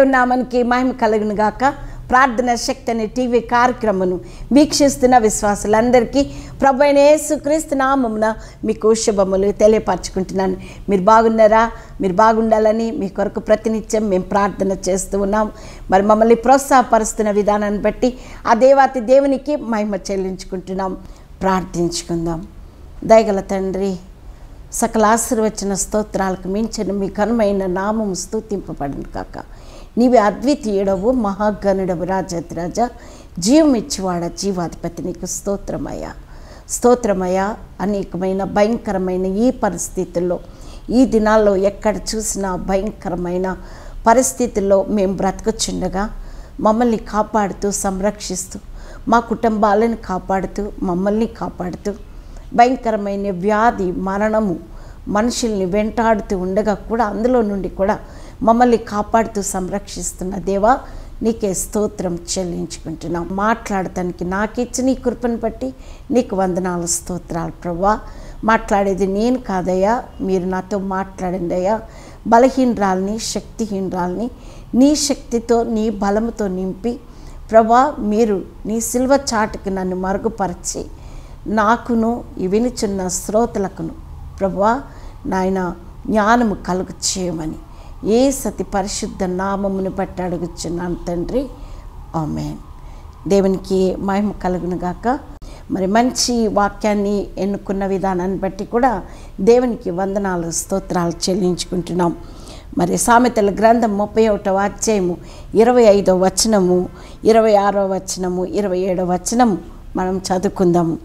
దేవుని నామానికి మహిమ కలుగును గాక. ప్రార్థన శక్తి అనే టీవీ కార్యక్రమను వీక్షిస్తున్న విశ్వాసులందరికీ ప్రభువైన యేసుక్రీస్తు నామమున మీకు శుభములు తెలియపరచుకుంటున్నాను. మీరు బాగున్నారా? మీరు బాగుండాలని మీ కొరకు ప్రతినిత్యం మేము ప్రార్థన చేస్తూ ఉన్నాం. మరి మమ్మల్ని ప్రోత్సాహపరుస్తున్న విధానాన్ని బట్టి ఆ దేవాతి దేవునికి మహిమ చెల్లించుకుంటున్నాం. ప్రార్థించుకుందాం. దయగల తండ్రి, సకల ఆశీర్వచన స్తోత్రాలకు మించిన మీ ఘనమైన నామము స్తుతింపబడును కాక. నీవే అద్వితీయుడవు, మహాగణుడవు, రాజాధిరాజ, జీవమిచ్చివాడ, జీవాధిపతి, నీకు స్తోత్రమయ్యా, స్తోత్రమయ్యా. అనేకమైన భయంకరమైన ఈ పరిస్థితుల్లో, ఈ దినాల్లో ఎక్కడ చూసినా భయంకరమైన పరిస్థితుల్లో మేము బ్రతకచుండగా మమ్మల్ని కాపాడుతూ, సంరక్షిస్తూ, మా కుటుంబాలను కాపాడుతూ, మమ్మల్ని కాపాడుతూ, భయంకరమైన వ్యాధి, మరణము మనుషుల్ని వెంటాడుతూ ఉండగా కూడా అందులో నుండి కూడా మమ్మల్ని కాపాడుతూ సంరక్షిస్తున్న దేవా, నీకే స్తోత్రం చెల్లించుకుంటున్నాం. మాట్లాడటానికి నాకు ఇచ్చిన ఈ కృపను బట్టి నీకు వందనాలు, స్తోత్రాలు ప్రభువా. మాట్లాడేది నేను కాదయ్యా, మీరు నాతో మాట్లాడండి అయ్యా. బలహీనరాల్ని, శక్తిహీనరాల్ని నీ శక్తితో, నీ బలముతో నింపి ప్రభువా, మీరు నీ సిల్వ చాటుకి నన్ను మరుగుపరిచి నాకును ఈ వినుచున్న శ్రోతలకును ప్రభువా నాయన జ్ఞానము కలుగు చేయమని ఏ సతి పరిశుద్ధ నామమును బట్టి అడుగుచున్నాను తండ్రి, ఆమేన్. దేవునికి మహిమ కలుగును గాక. మరి మంచి వాక్యాన్ని ఎన్నుకున్న విధానాన్ని బట్టి కూడా దేవునికి వందనాలు, స్తోత్రాలు చెల్లించుకుంటున్నాం. మరి సామెతల గ్రంథం 31వ అధ్యాయము 25వ వచనము, 26వ వచనము, 27వ వచనము మనం చదువుకుందాము.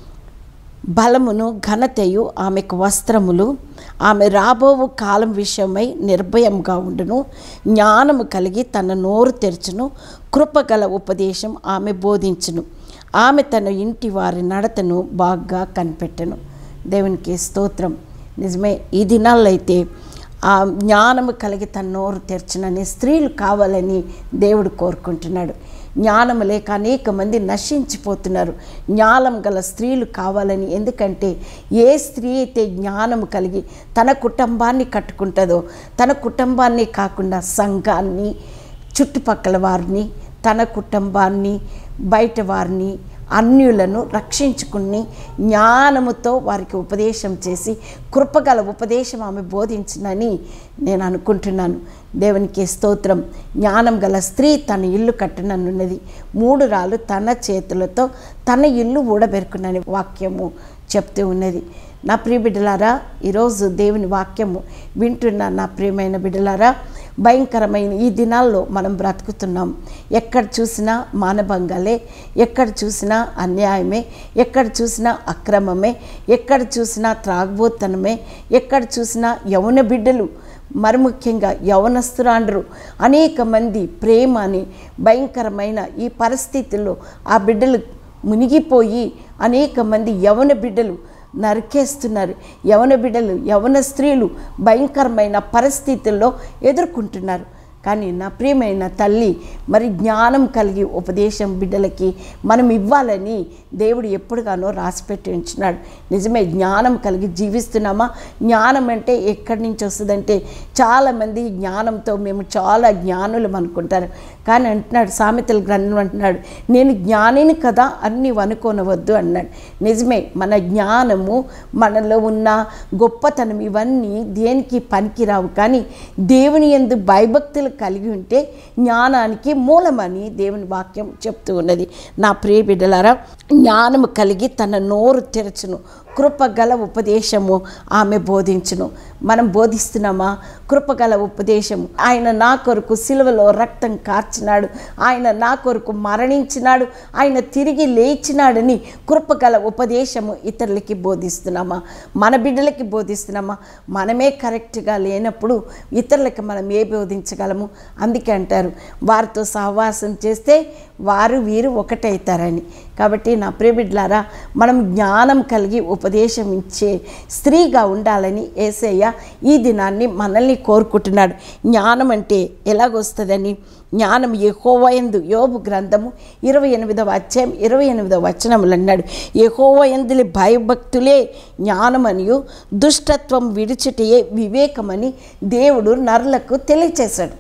బలమును ఘనతయు ఆమెకు వస్త్రములు, ఆమె రాబోవు కాలం విషయమై నిర్భయంగా ఉండును. జ్ఞానము కలిగి తన నోరు తెరచును, కృపగల ఉపదేశం ఆమె బోధించును. ఆమె తన ఇంటి వారి నడతను బాగా కనిపెట్టను. దేవునికి స్తోత్రం. నిజమే, ఈ దినాల్లో అయితే ఆ జ్ఞానము కలిగి తన నోరు తెరచునని స్త్రీలు కావాలని దేవుడు కోరుకుంటున్నాడు. జ్ఞానము లేక అనేక మంది నశించిపోతున్నారు. జ్ఞానం గల స్త్రీలు కావాలని. ఎందుకంటే ఏ స్త్రీ అయితే జ్ఞానము కలిగి తన కుటుంబాన్ని కట్టుకుంటుందో, తన కుటుంబాన్ని కాకుండా సంఘాన్ని, చుట్టుపక్కల వారిని, తన కుటుంబాన్ని, బయట వారిని, అన్యులను రక్షించుకుని జ్ఞానముతో వారికి ఉపదేశం చేసి కృపగల ఉపదేశం ఆమె బోధించునని నేను అనుకుంటున్నాను. దేవునికి స్తోత్రం. జ్ఞానం గల స్త్రీ తన ఇల్లు కట్టననున్నది, 3 రాళ్ళు తన చేతులతో తన ఇల్లు ఊడబెరుకునని వాక్యము చెప్తూ ఉన్నది. నా ప్రియ బిడ్డలారా, ఈరోజు దేవుని వాక్యము వింటున్న నా ప్రియమైన బిడ్డలారా, భయంకరమైన ఈ దినాల్లో మనం బ్రతుకుతున్నాం. ఎక్కడ చూసినా మానభంగాలే, ఎక్కడ చూసినా అన్యాయమే, ఎక్కడ చూసినా అక్రమమే, ఎక్కడ చూసినా త్రాగుబోతనమే, ఎక్కడ చూసినా యవన బిడ్డలు, మరి ముఖ్యంగా యవనస్తురాండ్రు అనేక మంది ప్రేమ అని భయంకరమైన ఈ పరిస్థితుల్లో ఆ బిడ్డలు మునిగిపోయి అనేక మంది యవన బిడ్డలు నరికేస్తున్నారు. యవన బిడ్డలు, యవన స్త్రీలు భయంకరమైన పరిస్థితుల్లో ఎదుర్కొంటున్నారు. కానీ నా ప్రియమైన తల్లి, మరి జ్ఞానం కలిగి ఉపదేశం బిడ్డలకి మనం ఇవ్వాలని దేవుడు ఎప్పుడుగానో రాసిపెట్టి ఉంచున్నాడు. నిజమే, జ్ఞానం కలిగి జీవిస్తున్నామా? జ్ఞానం అంటే ఎక్కడి నుంచి వస్తుందంటే, చాలామంది జ్ఞానంతో మేము చాలా జ్ఞానులం అనుకుంటారు. కానీ అంటున్నాడు, సామెతల గ్రంథం అంటున్నాడు, నేను జ్ఞానిని కదా అని నీవు అనుకోనవద్దు అన్నాడు. నిజమే, మన జ్ఞానము, మనలో ఉన్న గొప్పతనం ఇవన్నీ దేనికి పనికిరావు. కానీ దేవుని యందు భయభక్తులు కలిగి ఉంటే జ్ఞానానికి మూలమని దేవుని వాక్యం చెప్తూ ఉన్నది. నా ప్రియ బిడ్డలారా, జ్ఞానము కలిగి తన నోరు తెరచును, కృపగల ఉపదేశము ఆమె బోధించును. మనం బోధిస్తున్నామా? కృపగల ఉపదేశము. ఆయన నా కొరకు సిలువలో రక్తం కార్చినాడు, ఆయన నా కొరకు మరణించినాడు, ఆయన తిరిగి లేచినాడని కృపగల ఉపదేశము ఇతరులకి బోధిస్తున్నామా? మన బిడ్డలకి బోధిస్తున్నామా? మనమే కరెక్ట్గా లేనప్పుడు ఇతరులకి మనం ఏ బోధించగలము? అందుకే అంటారు, వారితో సహవాసం చేస్తే వారు వీరు ఒకటవుతారని. కాబట్టి నా ప్రియబిడ్డలారా, మనం జ్ఞానం కలిగి ఉపదేశం ఇచ్చే స్త్రీగా ఉండాలని యేసయ్య ఈ దినాన్ని మనల్ని కోరుకుంటున్నాడు. జ్ఞానం అంటే ఎలాగొస్తుందని, జ్ఞానం యెహోవా యందు, యోబు గ్రంథము 28వ అధ్యాయం 28వ వచనములు అన్నాడు, యెహోవా యందులి భయభక్తులే జ్ఞానమనియు దుష్టత్వం విడిచిటయే వివేకమని దేవుడు నరులకు తెలియచేశాడు.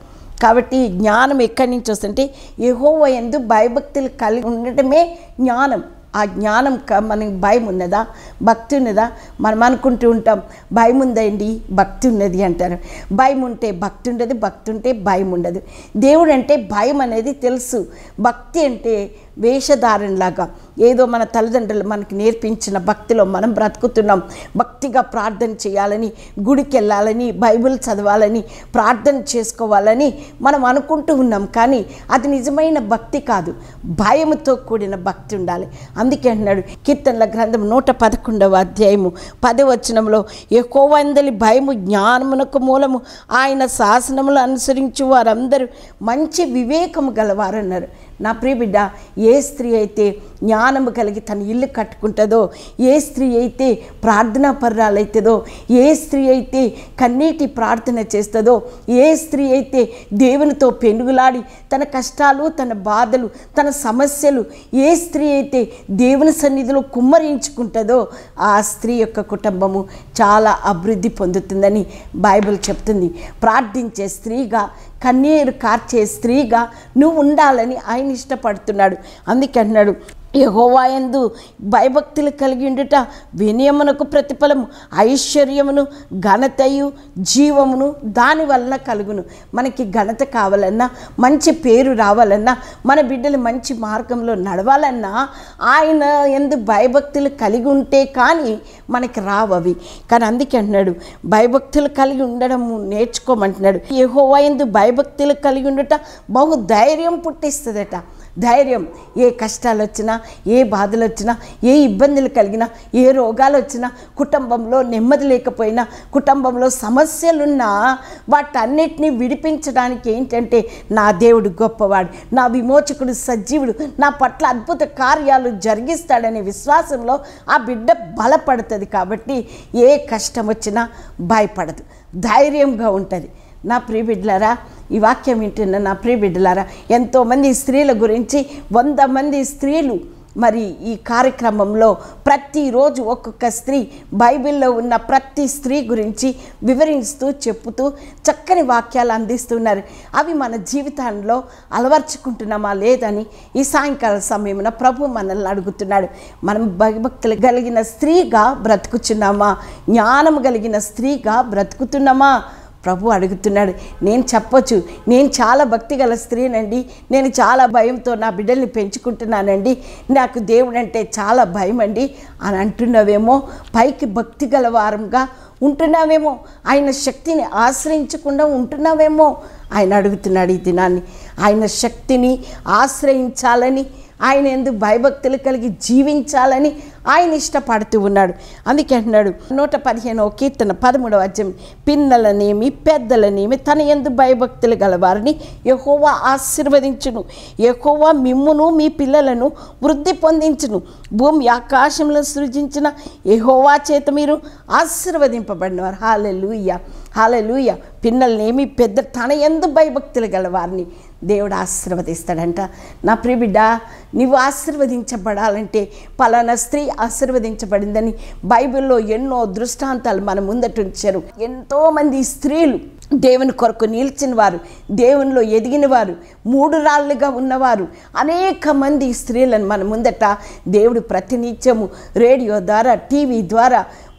కాబట్టి జ్ఞానం ఎక్కడి నుంచి వస్తుంటే యెహోవా యందు భయభక్తులు కలిగి ఉండటమే జ్ఞానం. ఆ జ్ఞానం మనకి భయం ఉన్నదా, భక్తి ఉన్నదా? మనం అనుకుంటూ ఉంటాం భయం ఉందండి, భక్తి ఉన్నది అంటారు. భయం ఉంటే భక్తి ఉండదు, భక్తి ఉంటే భయం ఉండదు. దేవుడు అంటే భయం అనేది తెలుసు. భక్తి అంటే వేషధారణలాగా ఏదో మన తల్లిదండ్రులు మనకి నేర్పించిన భక్తిలో మనం బ్రతుకుతున్నాం. భక్తిగా ప్రార్థన చేయాలని, గుడికి వెళ్ళాలని, బైబిల్ చదవాలని, ప్రార్థన చేసుకోవాలని మనం అనుకుంటూ ఉన్నాం. కానీ అది నిజమైన భక్తి కాదు, భయముతో కూడిన భక్తి ఉండాలి. అందుకే అన్నాడు కీర్తనల గ్రంథం 111వ అధ్యాయము 10వ వచనంలో, యెహోవా యందలి భయము జ్ఞానమునకు మూలము, ఆయన శాసనములు అనుసరించు వారందరూ మంచి వివేకము గలవారు అన్నారు. నా ప్రియ బిడ్డ, ఏ స్త్రీ అయితే జ్ఞానము కలిగి తన ఇల్లు కట్టుకుంటుందో, ఏ స్త్రీ అయితే ప్రార్థనా పరురాలైతుందో, ఏ స్త్రీ అయితే కన్నీటి ప్రార్థన చేస్తుందో, ఏ స్త్రీ అయితే దేవునితో పెనుగులాడి తన కష్టాలు, తన బాధలు, తన సమస్యలు, ఏ స్త్రీ అయితే దేవుని సన్నిధిలో కుమ్మరించుకుంటుందో ఆ స్త్రీ యొక్క కుటుంబము చాలా అభివృద్ధి పొందుతుందని బైబిల్ చెప్తుంది. ప్రార్థించే స్త్రీగా, కన్నీరు కార్చే స్త్రీగా నువ్వు ఉండాలని ఆయన ఇష్టపడుతున్నాడు. అందుకే అన్నాడు యెహోవా యందు భయభక్తులు కలిగి ఉండుట వినయమునకు ప్రతిఫలము, ఐశ్వర్యమును, ఘనతయు, జీవమును దాని వలన కలుగును. మనకి ఘనత కావాలన్నా, మంచి పేరు రావాలన్నా, మన బిడ్డలు మంచి మార్గంలో నడవాలన్నా ఆయన యందు భయభక్తులు కలిగి ఉంటే కానీ మనకి రావవి. కానీ అందుకే అంటున్నాడు భయభక్తులు కలిగి ఉండడం నేర్చుకోమంటున్నాడు. యెహోవా యందు భయభక్తులు కలిగి ఉండుట బహు ధైర్యం పుట్టిస్తుందట. ధైర్యం. ఏ కష్టాలు వచ్చినా, ఏ బాధలు వచ్చినా, ఏ ఇబ్బందులు కలిగినా, ఏ రోగాలు వచ్చినా, కుటుంబంలో నెమ్మది లేకపోయినా, కుటుంబంలో సమస్యలున్నా వాటన్నిటినీ విడిపించడానికి ఏంటంటే నా దేవుడు గొప్పవాడు, నా విమోచకుడు సజీవుడు, నా పట్ల అద్భుత కార్యాలు జరిగిస్తాడనే విశ్వాసంలో ఆ బిడ్డ బలపడుతుంది. కాబట్టి ఏ కష్టం వచ్చినా భయపడదు, ధైర్యంగా ఉంటుంది. నా ప్రియ బిడ్డలారా, ఈ వాక్యం వింటున్న నా ప్రియ బిడ్డలారా, ఎంతోమంది స్త్రీల గురించి 100 మంది స్త్రీలు మరి ఈ కార్యక్రమంలో ప్రతిరోజు ఒక్కొక్క స్త్రీ, బైబిల్లో ఉన్న ప్రతి స్త్రీ గురించి వివరిస్తూ చెప్పుతూ చక్కని వాక్యాలు అందిస్తున్నారు. అవి మన జీవితంలో అలవర్చుకుంటున్నామా లేదని ఈ సాయంకాల సమయమున ప్రభు మనల్ని అడుగుతున్నాడు. మనం భయభక్తులు కలిగిన స్త్రీగా బ్రతుకుచున్నామా? జ్ఞానం కలిగిన స్త్రీగా బ్రతుకుతున్నామా? ప్రభు అడుగుతున్నాడు. నేను చెప్పొచ్చు, నేను చాలా భక్తి గల స్త్రీనండి, నేను చాలా భయంతో నా బిడ్డల్ని పెంచుకుంటున్నానండి, నాకు దేవుడు అంటే చాలా భయం అండి అని అంటున్నావేమో. పైకి భక్తి గల వారంగా ఉంటున్నావేమో, ఆయన శక్తిని ఆశ్రయించకుండా ఉంటున్నావేమో. ఆయన అడుగుతున్నాడు ఈ దినాన్ని. ఆయన శక్తిని ఆశ్రయించాలని, ఆయన ఎందుకు భయభక్తులు కలిగి జీవించాలని ఆయన ఇష్టపడుతూ ఉన్నాడు. అందుకే అంటున్నాడు 115వ కీర్తన 13వ అధ్యాయం, పిన్నలనేమి పెద్దలనేమి తన యందు భయభక్తులు గలవారిని యెహోవా ఆశీర్వదించును. యెహోవా మిమ్మును మీ పిల్లలను వృద్ధి పొందించును. భూమి ఆకాశంలో సృజించిన యెహోవా చేత మీరు ఆశీర్వదింపబడినవారు. హల్లెలూయా, హల్లెలూయా. పిన్నలనేమి పెద్ద తన యందు భయభక్తులు గలవారిని దేవుడు ఆశీర్వదిస్తాడంట. నా ప్రియ బిడ్డ, నీవు ఆశీర్వదించబడాలంటే పలానా స్త్రీ ఆశీర్వదించబడిందని బైబిల్లో ఎన్నో దృష్టాంతాలు మన ముందట ఉంచారు. ఎంతోమంది స్త్రీలు దేవుని కొరకు నిలిచిన వారు, దేవునిలో ఎదిగిన వారు, 3 రాళ్ళుగా ఉన్నవారు, అనేక మంది స్త్రీలను మన ముందట దేవుడు ప్రతినిత్యము రేడియో ద్వారా, టీవీ ద్వారా,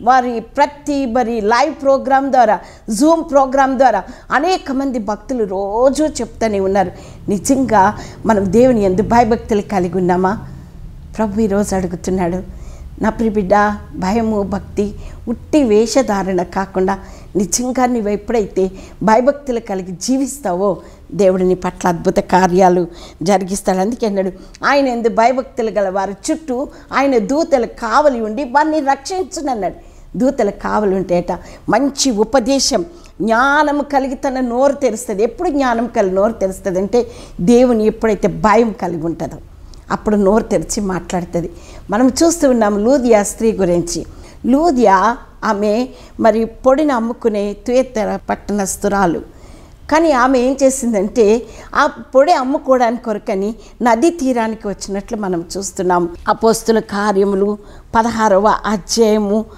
మరి లైవ్ ప్రోగ్రాం ద్వారా, జూమ్ ప్రోగ్రాం ద్వారా అనేక మంది భక్తులు రోజు చెప్తూనే ఉన్నారు. నిజంగా మనం దేవుని యందు భయభక్తులు కలిగి ఉన్నామా? ప్రభు ఈరోజు అడుగుతున్నాడు. నా ప్రియ బిడ్డ, భయము, భక్తి ఉట్టి వేషధారణ కాకుండా నిజంగా నువ్వు ఎప్పుడైతే భయభక్తులు కలిగి జీవిస్తావో దేవుడు నీ పట్ల అద్భుత కార్యాలు జరిగిస్తాడు. అందుకే అన్నాడు ఆయన యందు భయభక్తులు గల వారి చుట్టూ ఆయన దూతలు కావలి ఉండి వారిని రక్షించునన్నాడు. దూతలు కావలి ఉంటేట మంచి ఉపదేశం, జ్ఞానం కలిగి తన నోరు తెరుస్తుంది. ఎప్పుడు జ్ఞానం కలిగి నోరు తెరుస్తుంది అంటే దేవుని ఎప్పుడైతే భయం కలిగి ఉంటుందో అప్పుడు నోరు తెరిచి మాట్లాడుతుంది. మనం చూస్తూ ఉన్నాము లూదియా స్త్రీ గురించి. లూదియా ఆమె మరి పొడిని అమ్ముకునే తుయత్తెర పట్టణస్తురాలు. కానీ ఆమె ఏం చేసిందంటే ఆ పొడి అమ్ముకోవడానికి కొరకని నదీ తీరానికి వచ్చినట్లు మనం చూస్తున్నాము. అపోస్తుల కార్యములు 16వ అధ్యాయము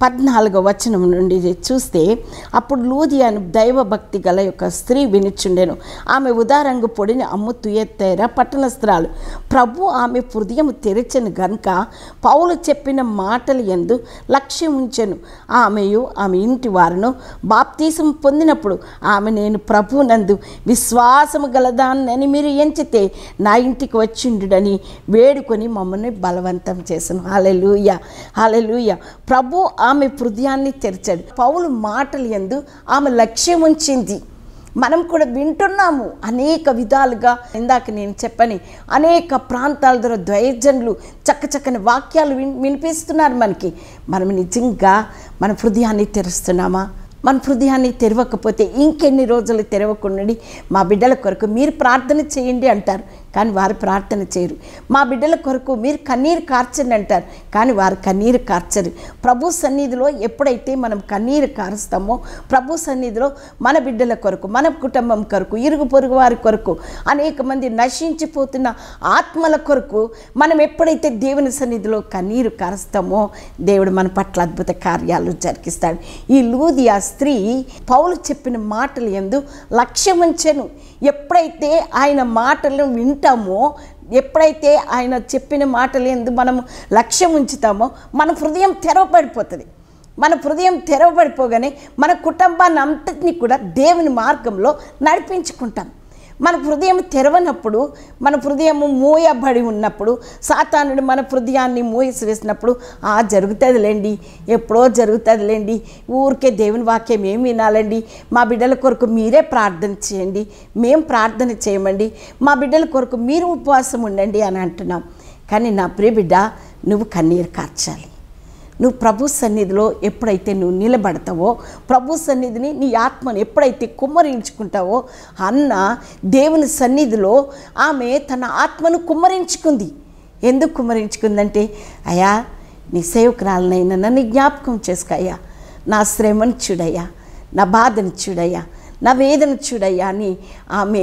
14వ వచనం నుండి చూస్తే, అప్పుడు లూదియాను దైవభక్తి గల యొక్క స్త్రీ వినిచుండెను. ఆమె ఉదారంగు పొడిని అమ్ముతూ ఎత్తైర పట్టణస్త్రాలు. ప్రభు ఆమె హృదయం తెరచెను గనుక పౌలు చెప్పిన మాటలు యందు లక్ష్యం ఉంచెను. ఆమెయు ఆమె ఇంటి వారును బాప్తీసం పొందినప్పుడు ఆమె, నేను ప్రభు నందు విశ్వాసము గలదానని మీరు ఎంచితే నా ఇంటికి వచ్చిండుడని వేడుకొని మమ్మల్ని బలవంతం చేసను. హల్లెలూయా, హల్లెలూయా. ప్రభు ఆమె హృదయాన్ని తెరిచాడు. పౌలు మాటలు యందు ఆమె లక్ష్యం ఉంచింది. మనం కూడా వింటున్నాము అనేక విధాలుగా. ఇందాక నేను చెప్పని అనేక ప్రాంతాల ద్వారా దైవజనులు చక్కని వాక్యాలు వినిపిస్తున్నారు మనకి. మనం నిజంగా మన హృదయాన్ని తెరుస్తున్నామా? మన హృదయాన్ని తెరవకపోతే ఇంకెన్ని రోజులు తెరవకుండాండి. మా బిడ్డల కొరకు మీరు ప్రార్థన చేయండి అంటారు, కానీ వారు ప్రార్థన చేయరు. మా బిడ్డల కొరకు మీరు కన్నీరు కార్చండి అంటారు, కానీ వారు కన్నీరు కార్చరు. ప్రభు సన్నిధిలో ఎప్పుడైతే మనం కన్నీరు కారుస్తామో, ప్రభు సన్నిధిలో మన బిడ్డల కొరకు, మన కుటుంబం కొరకు, ఇరుగు పొరుగు వారి కొరకు, అనేక మంది నశించిపోతున్న ఆత్మల కొరకు మనం ఎప్పుడైతే దేవుని సన్నిధిలో కన్నీరు కారుస్తామో, దేవుడు మన పట్ల అద్భుత కార్యాలు జరిగిస్తాడు. ఈ లూదియా స్త్రీ పౌలు చెప్పిన మాటలు యందు లక్ష్యం ఉంచెను. ఎప్పుడైతే ఆయన మాటలను వింటామో, ఎప్పుడైతే ఆయన చెప్పిన మాటలు యందు మనం లక్ష్యం ఉంచుతామో, మన హృదయం తెరవబడిపోతుంది. మన హృదయం తెరవబడిపోగానే మన కుటుంబాన్ని అంతటినీ కూడా దేవుని మార్గంలో నడిపించుకుంటాం. మన హృదయం తెరవనప్పుడు, మన హృదయం మూయబడి ఉన్నప్పుడు, సాతానుడు మన హృదయాన్ని మూసివేసినప్పుడు, జరుగుతుందిలేండి, ఎప్పుడో జరుగుతుందిలేండి, ఊరికే దేవుని వాక్యం ఏమి వినాలండి, మా బిడ్డల కొరకు మీరే ప్రార్థన చేయండి, మేము ప్రార్థన చేయమండి, మా బిడ్డల కొరకు మీరు ఉపవాసం ఉండండి అని అంటున్నాం. కానీ నా ప్రియ బిడ్డ, నువ్వు కన్నీరు కార్చాలి. నువ్వు ప్రభు సన్నిధిలో ఎప్పుడైతే నువ్వు నిలబడతావో, ప్రభు సన్నిధిని నీ ఆత్మను ఎప్పుడైతే కుమ్మరించుకుంటావో, అన్న దేవుని సన్నిధిలో ఆమె తన ఆత్మను కుమ్మరించుకుంది. ఎందుకు కుమ్మరించుకుందంటే, అయ్యా నీ సేవకురాలనైనా నన్ను జ్ఞాపకం చేసుకోయ్యా, నా శ్రమను చూడయ్యా, నా బాధను చూడయ్యా, నా వేదన చూడయ్యా అని ఆమె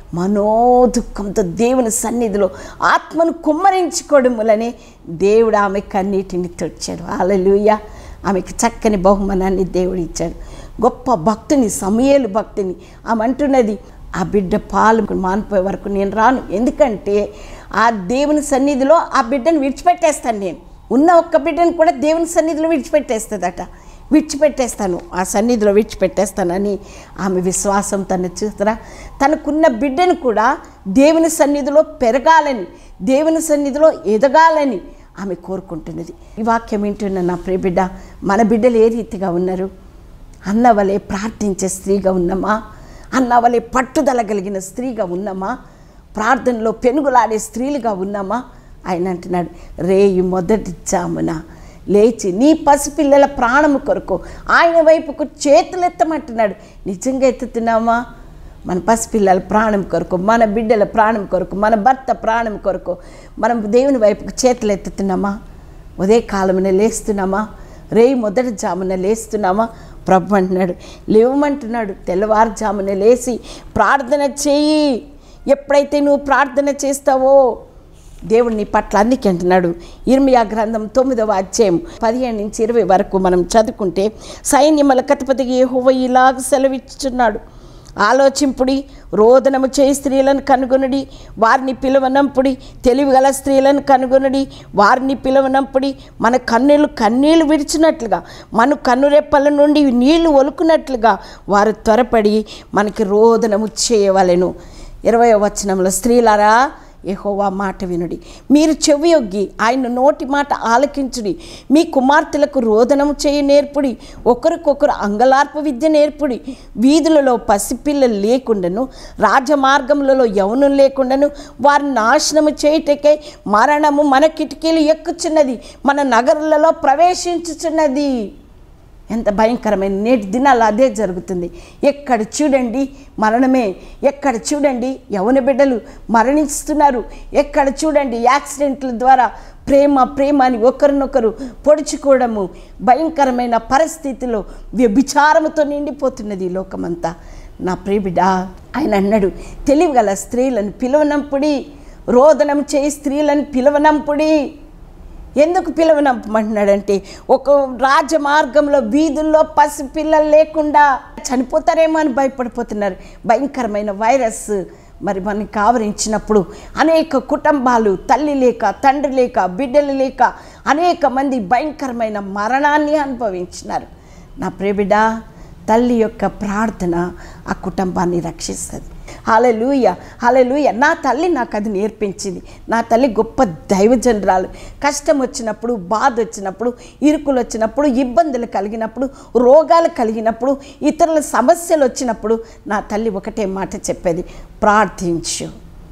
మనోదుఃఖంతో దేవుని సన్నిధిలో ఆత్మను కుమ్మరించుకోవడం వల్లనే దేవుడు ఆమె కన్నీటిని తుడిచాడు. హల్లెలూయా. ఆమెకు చక్కని బహుమానాన్ని దేవుడు ఇచ్చాడు. గొప్ప భక్తుని, సమూయేలు భక్తుని. ఆమె అంటున్నది, ఆ బిడ్డ పాలు మానిపోయే వరకు నేను రాను, ఎందుకంటే ఆ దేవుని సన్నిధిలో ఆ బిడ్డను విడిచిపెట్టేస్తాను. నేను ఉన్న ఒక్క బిడ్డను కూడా దేవుని సన్నిధిలో విడిచిపెట్టేస్తుందట. విడిచిపెట్టేస్తాను, ఆ సన్నిధిలో విడిచిపెట్టేస్తానని ఆమె విశ్వాసం తను చూస్తారా, తనకున్న బిడ్డను కూడా దేవుని సన్నిధిలో పెరగాలని, దేవుని సన్నిధిలో ఎదగాలని ఆమె కోరుకుంటున్నది. ఈ వాక్యం వింటున్న నా ప్రియ బిడ్డ, మన బిడ్డలు ఏ రీతిగా ఉన్నారు? అన్నవలే ప్రార్థించే స్త్రీగా ఉన్నామా? అన్నవలే పట్టుదల కలిగిన స్త్రీగా ఉన్నామా? ప్రార్థనలో పెనుగులాడే స్త్రీలుగా ఉన్నామా? ఆయన అంటున్నాడు, రేయి మొదటి జామున లేచి నీ పసిపిల్లల ప్రాణము కొరకు ఆయన వైపుకు చేతులెత్తమంటున్నాడు. నిజంగా ఎత్తుతున్నామా? మన పసిపిల్లల ప్రాణం కొరకు, మన బిడ్డల ప్రాణం కొరకు, మన భర్త ప్రాణం కొరకు మనం దేవుని వైపుకు చేతులు ఎత్తుతున్నామా? ఉదయ కాలమున లేస్తున్నామా? రేయి మొదటి జామున లేస్తున్నామా? ప్రభు అంటున్నాడు, లేవమంటున్నాడు. తెల్లవారుజామున లేచి ప్రార్థన చేయి. ఎప్పుడైతే నువ్వు ప్రార్థన చేస్తావో దేవుడు నీ పట్ల అందుకే అంటున్నాడు. ఇర్మియా గ్రంథం 9వ అధ్యాయం 15 నుంచి 20 వరకు మనం చదువుకుంటే, సైన్యముల అధిపతికి యెహోవా ఇలాగ సెలవిచ్చుచున్నాడు, ఆలోచింపుడి, రోదనము చేయి స్త్రీలను కనుగొనుడి, వారిని పిలువనంపుడి, తెలివిగల స్త్రీలను కనుగొనుడి, వారిని పిలువనంపుడి. మన కన్నీళ్లు విడిచినట్లుగా, మన కన్నురెప్పల నుండి నీళ్లు ఒలుకున్నట్లుగా వారు త్వరపడి మనకి రోదనము చేయవలెను. 20వ వచనంలో, స్త్రీలారా యెహోవా మాట వినుడి, మీరు చెవియొగ్గి ఆయన నోటి మాట ఆలకించుడి, మీ కుమార్తెలకు రోదనము చేయ నేర్పుడి, ఒకరికొకరు అంగలార్పు విద్య నేర్పుడి. వీధులలో పసిపిల్లలు లేకుండాను, రాజమార్గములలో యవనులు లేకుండాను వారిని నాశనము చేయుటకై మరణము మన కిటికీలు ఎక్కుచున్నది, మన నగరులలో ప్రవేశించుచున్నది. ఎంత భయంకరమైన నేటి దినాలు అదే జరుగుతుంది. ఎక్కడ చూడండి మరణమే, ఎక్కడ చూడండి యవన బిడ్డలు మరణిస్తున్నారు, ఎక్కడ చూడండి యాక్సిడెంట్ల ద్వారా ప్రేమ అని ఒకరినొకరు పొడుచుకోవడము, భయంకరమైన పరిస్థితిలో వ్యభిచారముతో నిండిపోతున్నది ఈ లోకమంతా. నా ప్రియబిడ్డ, ఆయన అన్నాడు, తెలివిగల స్త్రీలను పిలువనంపుడి, రోదనం చేయి స్త్రీలను పిలువనంపుడి. ఎందుకు పిలవనంపమంటున్నాడంటే ఒక రాజమార్గంలో వీధుల్లో పసిపిల్లలు లేకుండా చనిపోతారేమో అని భయపడిపోతున్నారు. భయంకరమైన వైరస్ మరి మనకి ఆవరించినప్పుడు అనేక కుటుంబాలు తల్లి లేక తండ్రి లేక బిడ్డలు లేక అనేక మంది భయంకరమైన మరణాన్ని అనుభవించినారు. నా ప్రియబిడ్డ, తల్లి యొక్క ప్రార్థన ఆ కుటుంబాన్ని రక్షిస్తుంది. హల్లెలూయా, హల్లెలూయా. నా తల్లి నాకు అది నేర్పించింది. నా తల్లి గొప్ప దైవజనురాలు. కష్టం వచ్చినప్పుడు, బాధ వచ్చినప్పుడు, ఇరుకులు వచ్చినప్పుడు, ఇబ్బందులు కలిగినప్పుడు, రోగాలు కలిగినప్పుడు, ఇతరుల సమస్యలు వచ్చినప్పుడు నా తల్లి ఒకటే మాట చెప్పేది, ప్రార్థించు,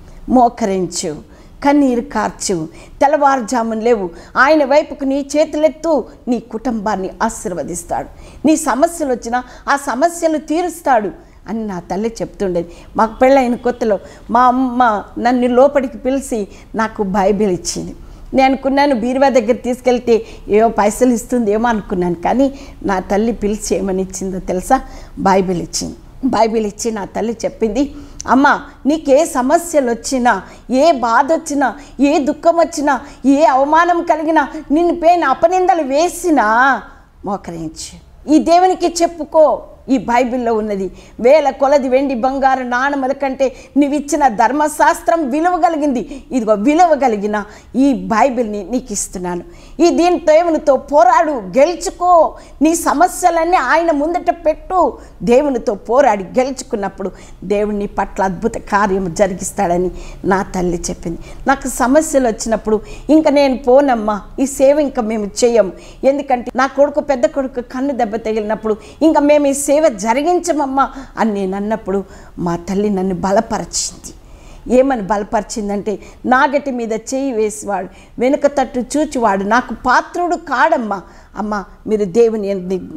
మోకరించు, కన్నీరు కార్చు, తెల్లవారుజామున లేవు, ఆయన వైపుకు నీ చేతులెత్తు, నీ కుటుంబాన్ని ఆశీర్వదిస్తాడు. నీ సమస్యలు వచ్చినా ఆ సమస్యలు తీరుస్తాడు అని నా తల్లి చెప్తుండేది. మాకు పెళ్ళైన కొత్తలో మా అమ్మ నన్ను లోపలికి పిలిచి నాకు బైబిల్ ఇచ్చింది. నేను అనుకున్నాను బీరువా దగ్గర తీసుకెళ్తే ఏవో పైసలు ఇస్తుంది ఏమో అనుకున్నాను. కానీ నా తల్లి పిలిచి ఏమని ఇచ్చిందో తెలుసా? బైబిల్ ఇచ్చింది. బైబిల్ ఇచ్చి నా తల్లి చెప్పింది, అమ్మ నీకే సమస్యలు వచ్చినా, ఏ బాధ వచ్చినా, ఏ దుఃఖం వచ్చినా, ఏ అవమానం కలిగినా, నిన్ను పైన అపనిందలు వేసినా మోకరించు, ఈ దేవునికి చెప్పుకో. ఈ బైబిల్లో ఉన్నది. వేల కొలది వెండి బంగారు నాణముల కంటే నీవిచ్చిన ధర్మశాస్త్రం విలువ కలిగింది. ఇదిగో విలువ కలిగిన ఈ బైబిల్ని నీకు ఇస్తున్నాను. ఈ దీని దేవునితో పోరాడు, గెలుచుకో. నీ సమస్యలన్నీ ఆయన ముందట పెట్టు. దేవునితో పోరాడి గెలుచుకున్నప్పుడు దేవుని పట్ల అద్భుత కార్యము జరిగిస్తాడని నా తల్లి చెప్పింది. నాకు సమస్యలు వచ్చినప్పుడు ఇంకా నేను పోనమ్మా, ఈ సేవ ఇంకా మేము చేయము. ఎందుకంటే నా కొడుకు పెద్ద కొడుకు కన్ను దెబ్బ తగిలినప్పుడు ఇంకా మేము ఈ సేవ జరిగించమమ్మా అని నేను అన్నప్పుడు మా తల్లి నన్ను బలపరిచింది. ఏమని బలపరిచిందంటే, నాగటి మీద చేయి వేసేవాడు వెనుక తట్టు చూచివాడు నాకు పాత్రుడు కాడమ్మా. అమ్మ మీరు దేవుని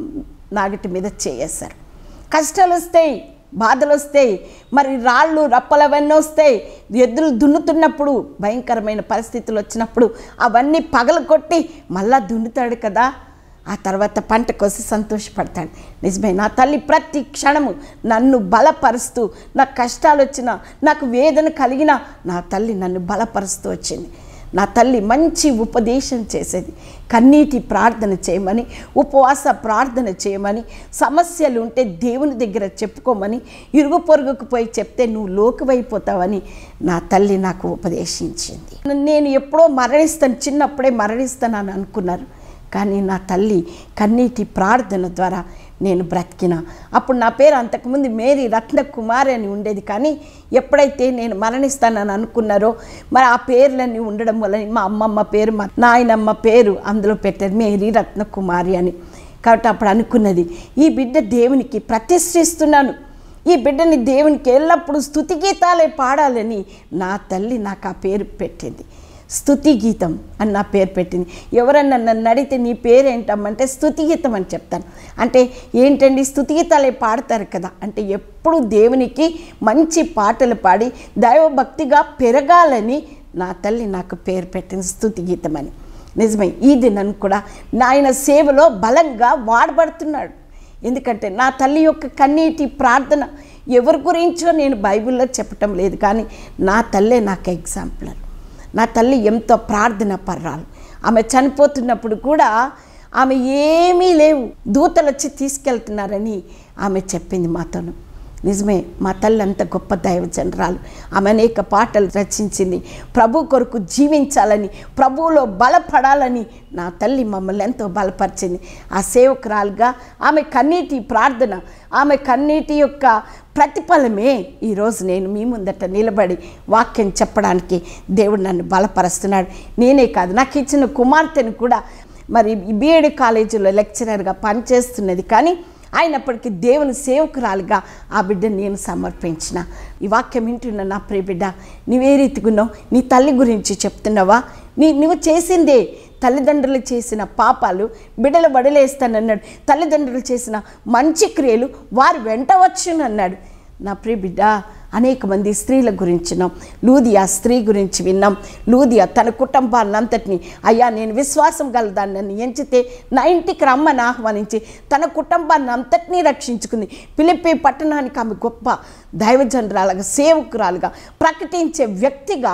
నాగటి మీద చేయేశారు. కష్టాలు వస్తాయి, బాధలు వస్తాయి, మరి రాళ్ళు రప్పలు అవన్నీ వస్తాయి. ఎద్దులు దున్నుతున్నప్పుడు భయంకరమైన పరిస్థితులు వచ్చినప్పుడు అవన్నీ పగలగొట్టి మళ్ళా దున్నుతాడు కదా, ఆ తర్వాత పంట కోసి సంతోషపడతాడు. నిజమే, నా తల్లి ప్రతి క్షణము నన్ను బలపరుస్తూ, నాకు కష్టాలు వచ్చినా, నాకు వేదన కలిగినా నా తల్లి నన్ను బలపరుస్తూ వచ్చింది. నా తల్లి మంచి ఉపదేశం చేసేది. కన్నీటి ప్రార్థన చేయమని, ఉపవాస ప్రార్థన చేయమని, సమస్యలు ఉంటే దేవుని దగ్గర చెప్పుకోమని, ఇరుగు పొరుగుకు పోయి చెప్తే నువ్వు లోకువైపోతావని నా తల్లి నాకు ఉపదేశించింది. నేను ఎప్పుడో మరణిస్తాను, చిన్నప్పుడే మరణిస్తానని అనుకున్నారు. కానీ నా తల్లి కన్నీటి ప్రార్థన ద్వారా నేను బ్రతికిన. అప్పుడు నా పేరు అంతకుముందు మేరీ రత్నకుమారి అని ఉండేది. కానీ ఎప్పుడైతే నేను మరణిస్తానని అనుకున్నారో మరి ఆ పేర్లన్నీ ఉండడం వల్ల మా అమ్మమ్మ పేరు, మా నాయనమ్మ పేరు అందులో పెట్టారు, మేరీ రత్నకుమారి అని. కాబట్టి అప్పుడు అనుకున్నది, ఈ బిడ్డ దేవునికి ప్రతిష్ఠిస్తున్నాను, ఈ బిడ్డని దేవునికి ఎల్లప్పుడూ స్తుతి గీతాలే పాడాలని నా తల్లి నాకు ఆ పేరు పెట్టింది. స్తుతి గీతం అని నా పేరు పెట్టింది. ఎవరన్నా నన్ను అడిగితే నీ పేరేంటమ్మంటే స్తుతి గీతం అని చెప్తాను. అంటే ఏంటండి, స్తుతి గీతాలే పాడతారు కదా అంటే, ఎప్పుడు దేవునికి మంచి పాటలు పాడి దైవభక్తిగా పెరగాలని నా తల్లి నాకు పేరు పెట్టింది స్తుతి గీతం అని. నిజమే, ఈ దినం కూడా నాయన సేవలో బలంగా వాడబడుతున్నాడు. ఎందుకంటే నా తల్లి యొక్క కన్నీటి ప్రార్థన ఎవరి గురించో నేను బైబిల్లో చెప్పటం లేదు, కానీ నా తల్లే నాకు ఎగ్జాంపులర్. నా తల్లి ఎంతో ప్రార్థన పర్రాలు. ఆమె చనిపోతున్నప్పుడు కూడా ఆమె ఏమీ లేవు, దూతలు వచ్చి తీసుకెళ్తున్నారని ఆమె చెప్పింది మాతోను. నిజమే, మా తల్లి అంత గొప్ప దైవజనరాలు. ఆమె అనేక పాటలు రచించింది. ప్రభు కొరకు జీవించాలని, ప్రభువులో బలపడాలని నా తల్లి మమ్మల్ని ఎంతో బలపరిచింది. ఆ సేవకురాలుగా ఆమె కన్నీటి ప్రార్థన, ఆమె కన్నీటి యొక్క ప్రతిఫలమే ఈరోజు నేను మీ ముందట నిలబడి వాక్యం చెప్పడానికి దేవుడు నన్ను బలపరుస్తున్నాడు. నేనే కాదు, నాకు ఇచ్చిన కుమార్తెను కూడా మరి బీఎడ్ కాలేజీలో లెక్చరర్గా పనిచేస్తున్నది. కానీ అయినప్పటికీ దేవుని సేవకురాలుగా ఆ బిడ్డను నేను సమర్పించిన. ఈ వాక్యం వింటున్న నా ప్రియ బిడ్డ, నువ్వే రీతిగున్నావు? నీ తల్లి గురించి చెప్తున్నావా? నువ్వు చేసిందే. తల్లిదండ్రులు చేసిన పాపాలు బిడ్డలు వదిలేస్తానన్నాడు. తల్లిదండ్రులు చేసిన మంచి క్రియలు వారు వెంట వచ్చునన్నాడు. నా ప్రియ బిడ్డ, అనేక మంది స్త్రీల గురించి విన్నాం. లూదియా స్త్రీ గురించి విన్నాం. లూదియా తన కుటుంబాన్నంతటిని, అయ్యా నేను విశ్వాసం గలదాన్ని, నన్ను ఎంచితే నా ఇంటికి రమ్మని ఆహ్వానించి తన కుటుంబాన్ని అంతటినీ రక్షించుకుంది. ఫిలిప్పీ పట్టణానికి ఆమె గొప్ప దైవజనరాలుగా, సేవకురాలుగా, ప్రకటించే వ్యక్తిగా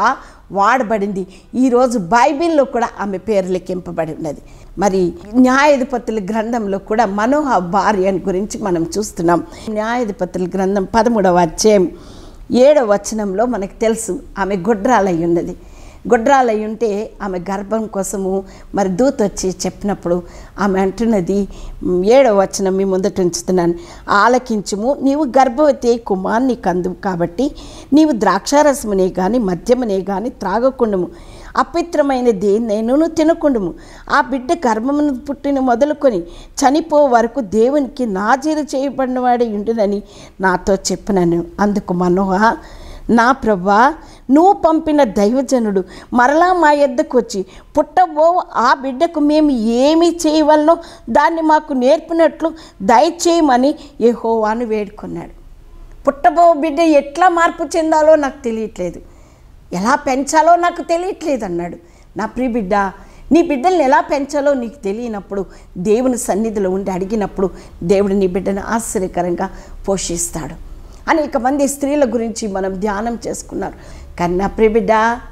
వాడబడింది. ఈరోజు బైబిల్లో కూడా ఆమె పేరు లిఖింపబడి ఉన్నది. మరి న్యాయాధిపతుల గ్రంథంలో కూడా మనోహ భార్య గురించి మనం చూస్తున్నాం. న్యాయాధిపతుల గ్రంథం 13వ అధ్యాయం 7వ వచనంలో మనకు తెలుసు ఆమె గొడ్రాలై ఉన్నది. గొడ్రాలై ఉంటే ఆమె గర్భం కోసము మరి దూత వచ్చి చెప్పినప్పుడు ఆమె అంటున్నది, 7వ వచనం మీ ముందట ఉంచుతున్నాను, ఆలకించుము, నీవు గర్భవతి కుమార్ని కందు కాబట్టి నీవు ద్రాక్షారసమునే కానీ మద్యమునే కానీ త్రాగకుండము, అపవిత్రమైనది నేను తినకుండము, ఆ బిడ్డ గర్భమును పుట్టిన మొదలుకొని చనిపో వరకు దేవునికి నాజీరు చేయబడిన వాడే ఉండునని నాతో చెప్పినాను. అందుకు మనోహ, నా ప్రభా, నువ్వు పంపిన దైవజనుడు మరలా మా యొద్దకు వచ్చి పుట్టబో ఆ బిడ్డకు మేము ఏమి చేయవలనో దాన్ని మాకు నేర్పినట్లు దయచేయమని యెహోవాను వేడుకున్నాడు. పుట్టబో బిడ్డ ఎట్లా మార్పు చెందాలో నాకు తెలియట్లేదు, ఎలా పెంచాలో నాకు తెలియట్లేదు అన్నాడు. నా ప్రియ బిడ్డ, నీ బిడ్డల్ని ఎలా పెంచాలో నీకు తెలియనప్పుడు దేవుని సన్నిధిలో ఉండి అడిగినప్పుడు దేవుడు నీ బిడ్డను ఆశ్చర్యకరంగా పోషిస్తాడు. అనేక మంది స్త్రీల గురించి మనం ధ్యానం చేసుకున్నారు. కానీ నా ప్రియ బిడ్డ,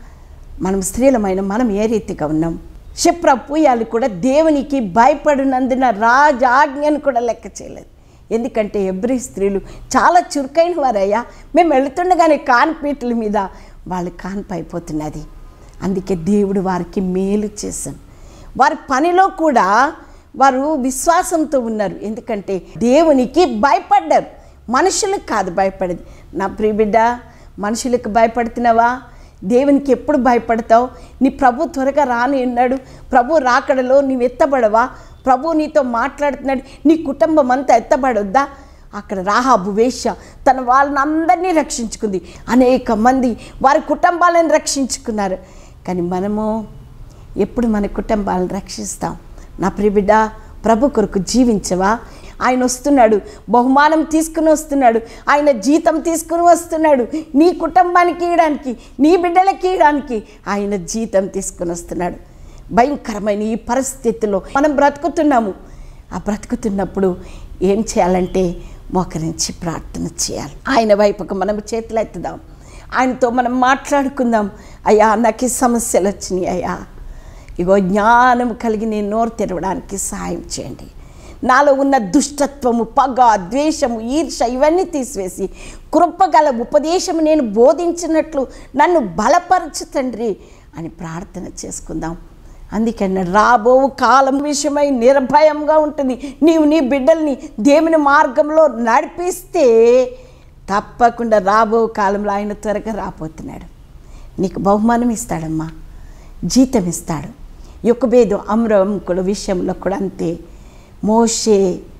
మనం స్త్రీలమైన మనం ఏ రీతిగా ఉన్నాం? క్షిప్ర పూయాలు కూడా దేవునికి భయపడినందున రాజాజ్ఞను కూడా లెక్క చేయలేదు. ఎందుకంటే ఎబ్రీ స్త్రీలు చాలా చురుకైన వారయ్యా. మేము వెళుతుండగానే కాన్పీట్ల మీద వాళ్ళు కాన్పైపోతున్నది. అందుకే దేవుడు వారికి మేలు చేశాను. వారి పనిలో కూడా వారు విశ్వాసంతో ఉన్నారు. ఎందుకంటే దేవునికి భయపడ్డారు, మనుషులకు కాదు భయపడేది. నా ప్రియ బిడ్డ, మనుషులకు భయపడుతున్నావా? దేవునికి ఎప్పుడు భయపడతావు? నీ ప్రభు త్వరగా రాని అన్నాడు. ప్రభు రాకడలో నీవు ఎత్తబడవా? ప్రభు నీతో మాట్లాడుతున్నాడు. నీ కుటుంబం అంతా ఎత్తబడొద్దా? అక్కడ రాహాబు వేశ్య తన వాళ్ళని అందరినీ రక్షించుకుంది. అనేక మంది వారి కుటుంబాలను రక్షించుకున్నారు. కానీ మనము ఎప్పుడు మన కుటుంబాలను రక్షిస్తాం? నా ప్రియ బిడ్డ, ప్రభు కొరకు జీవించవా? ఆయన వస్తున్నాడు, బహుమానం తీసుకుని వస్తున్నాడు, ఆయన జీతం తీసుకుని వస్తున్నాడు. నీ కుటుంబానికి ఇవ్వడానికి, నీ బిడ్డలకి ఇవ్వడానికి ఆయన జీతం తీసుకుని వస్తున్నాడు. భయంకరమైన ఈ పరిస్థితుల్లో మనం బ్రతుకుతున్నాము. ఆ బ్రతుకుతున్నప్పుడు ఏం చేయాలంటే మోకరించి ప్రార్థన చేయాలి. ఆయన వైపుకు మనం చేతులు ఎత్తుదాం, ఆయనతో మనం మాట్లాడుకుందాం. అయ్యా, నాకు ఈ సమస్యలు వచ్చినాయి అయ్యా, ఇగో జ్ఞానం కలిగి నేను నోరు తెరవడానికి సహాయం చేయండి. నాలో ఉన్న దుష్టత్వము, పగ, ద్వేషము, ఈర్ష ఇవన్నీ తీసివేసి కృపగల ఉపదేశము నేను బోధించినట్లు నన్ను బలపరచు తండ్రి అని ప్రార్థన చేసుకుందాం. అందుకని రాబో కాలం విషయమై నిర్భయంగా ఉంటుంది. నీవు నీ బిడ్డల్ని దేవుని మార్గంలో నడిపిస్తే తప్పకుండా రాబో కాలంలో ఆయన త్వరగా రాబోతున్నాడు. నీకు బహుమానం ఇస్తాడమ్మా, జీతం ఇస్తాడు. యొక్బేదు అమ్రాముల విషయంలో కూడా అంతే. మోషే,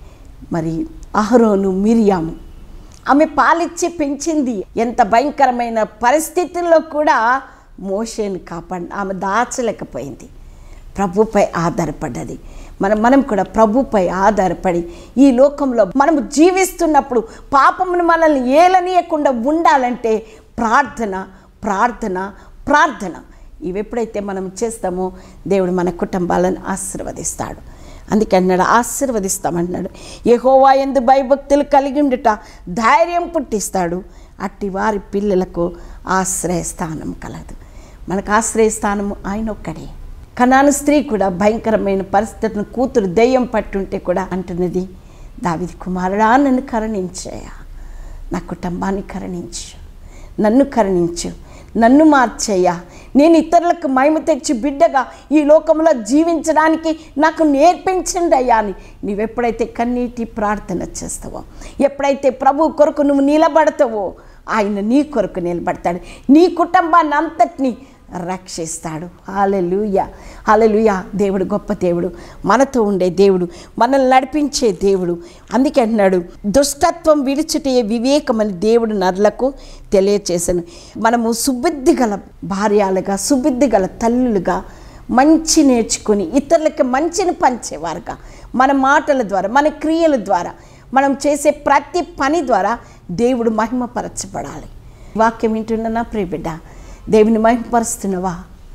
మరి అహరోను, మిరియాము, ఆమె పాలిచ్చి పెంచింది. ఎంత భయంకరమైన పరిస్థితుల్లో కూడా మోషేని కాపాడి ఆమె దాచలేకపోయింది. ప్రభుపై ఆధారపడ్డది. మనం కూడా ప్రభుపై ఆధారపడి ఈ లోకంలో మనము జీవిస్తున్నప్పుడు పాపమును మనల్ని ఏలనీయకుండా ఉండాలంటే ప్రార్థన, ప్రార్థన, ప్రార్థన. ఇవి ఎప్పుడైతే మనం చేస్తామో దేవుడు మన కుటుంబాలను ఆశీర్వదిస్తాడు. అందుకే అన్నాడు, ఆశీర్వదిస్తామన్నాడు. యెహోవా యందు భయభక్తులు కలిగి ఉండుట ధైర్యం పుట్టిస్తాడు. అట్టి వారి పిల్లలకు ఆశ్రయస్థానం కలదు. మనకు ఆశ్రయస్థానము ఆయన ఒక్కడే. కనాను స్త్రీ కూడా భయంకరమైన పరిస్థితులను కూతురు దెయ్యం పట్టుంటే కూడా అంటున్నది, దావీదు కుమారుడా, నన్ను కరుణించయ్యా, నా కుటుంబాన్ని కరుణించు, నన్ను కరుణించు, నన్ను మార్చయ్యా. నేను ఇతరులకు మహిమ తెచ్చి బిడ్డగా ఈ లోకంలో జీవించడానికి నాకు నేర్పించండి అయ్యా అని నీవెప్పుడైతే కన్నీటి ప్రార్థన చేస్తావో, ఎప్పుడైతే ప్రభు కొరకు నువ్వు నిలబడతావో ఆయన నీ కొరకు నిలబడతాడు. నీ కుటుంబాన్ని అంతటినీ రక్షిస్తాడు. హల్లెలూయా, హల్లెలూయా. దేవుడు గొప్ప దేవుడు, మనతో ఉండే దేవుడు, మనల్ని నడిపించే దేవుడు. అందుకే అంటున్నాడు, దుష్టత్వం విడిచుటే వివేకమని దేవుడు నరులకు తెలియచేశాను. మనము సుబుద్ధి గల భార్యలుగా, సుబుద్ధి గల తల్లులుగా మంచి నేర్చుకొని ఇతరులకి మంచిని పంచేవారుగా, మన మాటల ద్వారా, మన క్రియల ద్వారా, మనం చేసే ప్రతి పని ద్వారా దేవుడు మహిమపరచబడాలి. వాక్యం వింటున్న నా ప్రియ బిడ్డ, దేవుని మహిమపరుస్తున్నావా?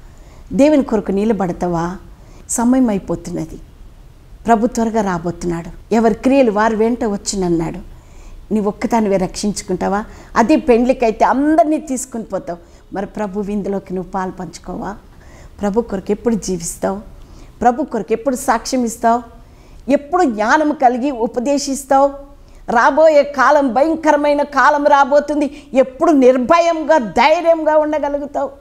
దేవుని కొరకు నిలబడతావా? సమయం అయిపోతున్నది, ప్రభు త్వరగా రాబోతున్నాడు. ఎవరి క్రియలు వారు వెంట వచ్చినన్నాడు. నీ ఒక్కదానివే రక్షించుకుంటావా? అది పెండ్లికైతే అందరినీ తీసుకుని పోతావు, మరి ప్రభు విందులోకి నువ్వు పాలు పంచుకోవా? ప్రభు కొరకు ఎప్పుడు జీవిస్తావు? ప్రభు కొరకు ఎప్పుడు సాక్ష్యం ఇస్తావు? ఎప్పుడు జ్ఞానం కలిగి ఉపదేశిస్తావు? రాబోయే కాలం భయంకరమైన కాలం రాబోతుంది, ఎప్పుడు నిర్భయంగా ధైర్యంగా ఉండగలుగుతావు?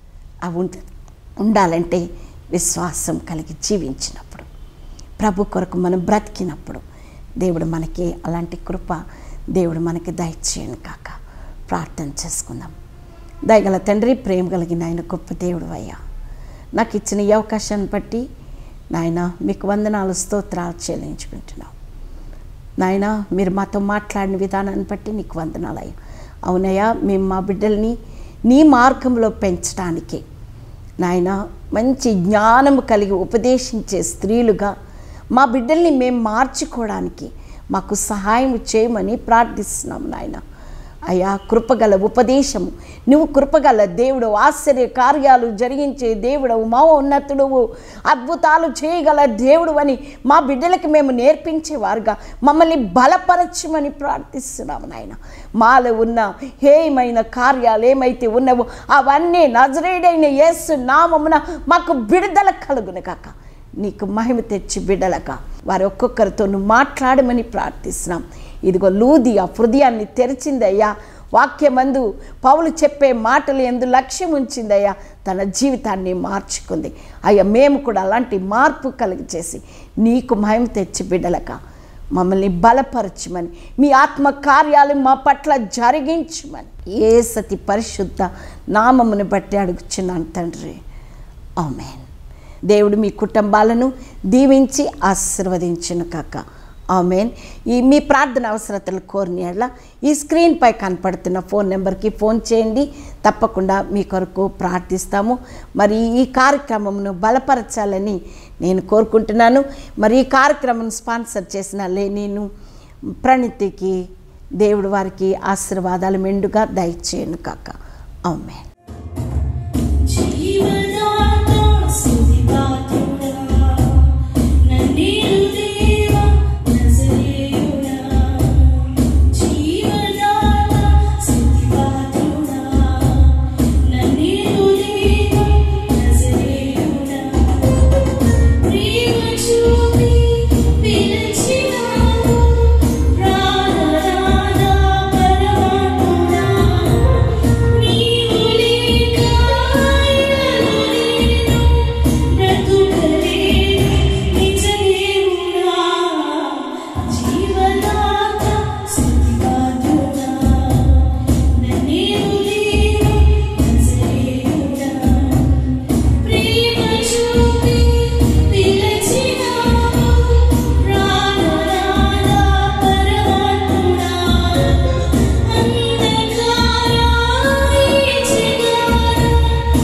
అవి ఉండాలంటే విశ్వాసం కలిగి జీవించినప్పుడు, ప్రభు కొరకు మనం బ్రతికినప్పుడు దేవుడు మనకి అలాంటి కృప దేవుడు మనకి దయచేయను కాక. ప్రార్థన చేసుకుందాం. దయగల తండ్రి, ప్రేమ కలిగిన ఆయన గొప్ప దేవుడు అయ్యా, నాకు ఇచ్చిన ఈ అవకాశాన్ని బట్టి నాయన మీకు వందనాలు, స్తోత్రాలు చెల్లించుకుంటున్నాం. నాయన మీరు మాతో మాట్లాడిన విధానాన్ని బట్టి నీకు వందనాలు అయ్యా. అవునయ్యా, మేము మా బిడ్డల్ని నీ మార్గంలో పెంచడానికి నాయన మంచి జ్ఞానము కలిగి ఉపదేశించే స్త్రీలుగా మా బిడ్డల్ని మేము మార్చుకోవడానికి మాకు సహాయం చేయమని ప్రార్థిస్తున్నాం నాయన. అయ్యా, కృపగల ఉపదేశము, నువ్వు కృపగల దేవుడు, ఆశ్చర్య కార్యాలు జరిగించే దేవుడవు, మహోన్నతుడువు, అద్భుతాలు చేయగల దేవుడు అని మా బిడ్డలకి మేము నేర్పించేవారుగా మమ్మల్ని బలపరచమని ప్రార్థిస్తున్నాము నాయన. మాలో ఉన్న హేయమైన కార్యాలు ఏమైతే ఉన్నావో అవన్నీ నజరేయుడైన యేసు నామమున మాకు విడుదల కలుగును కాక. నీకు మహిమ తెచ్చి బిడ్డలక వారి ఒక్కొక్కరితో నువ్వు మాట్లాడమని ప్రార్థిస్తున్నాం. ఇదిగో లూది ఆ హృదయాన్ని తెరిచిందయ్యా, వాక్యమందు పౌలు చెప్పే మాటలు ఎందు లక్ష్యం ఉంచిందయ్యా, తన జీవితాన్ని మార్చుకుంది అయ్యా. మేము కూడా అలాంటి మార్పు కలిగి చేసి నీకు మహిమ తెచ్చి బిడ్డలక మమ్మల్ని బలపరచమని, మీ ఆత్మ కార్యాలు మా పట్ల జరిగించమని యేసతి పరిశుద్ధ నామమును బట్టి అడుగుచున్నాను తండ్రి, ఆమేన్. దేవుడు మీ కుటుంబాలను దీవించి ఆశీర్వదించును కాక, ఆమేన్. మీ ప్రార్థన అవసరతలు కోరిన యెడల ఈ స్క్రీన్పై కనపడుతున్న ఫోన్ నెంబర్కి ఫోన్ చేయండి, తప్పకుండా మీ కొరకు ప్రార్థిస్తాము. మరి ఈ కార్యక్రమమును బలపరచాలని నేను కోరుకుంటున్నాను. మరి ఈ కార్యక్రమం స్పాన్సర్ చేసిన నేను ప్రణితికి దేవుడు వారికి ఆశీర్వాదాలు మెండుగా దయచేయను కాక, ఆమేన్.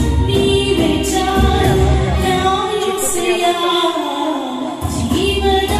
Even